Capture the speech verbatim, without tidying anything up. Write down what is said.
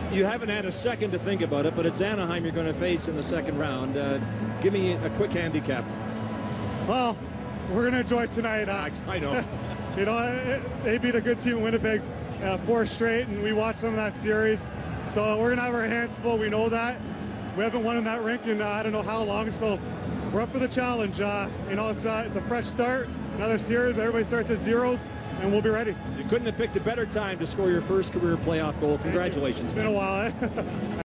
You haven't had a second to think about it, but it's Anaheim you're going to face in the second round. Uh, give me a quick handicap. Well, we're going to enjoy tonight. Uh, I know. You know, it, they beat a good team in Winnipeg, uh, four straight, and we watched some of that series. So we're going to have our hands full. We know that. We haven't won in that rink in uh, I don't know how long, so we're up for the challenge. Uh, you know, it's, uh, it's a fresh start, another series. Everybody starts at zeros, and we'll be ready. You couldn't have picked a better time to score your first career playoff goal. Congratulations. It's been a while, eh?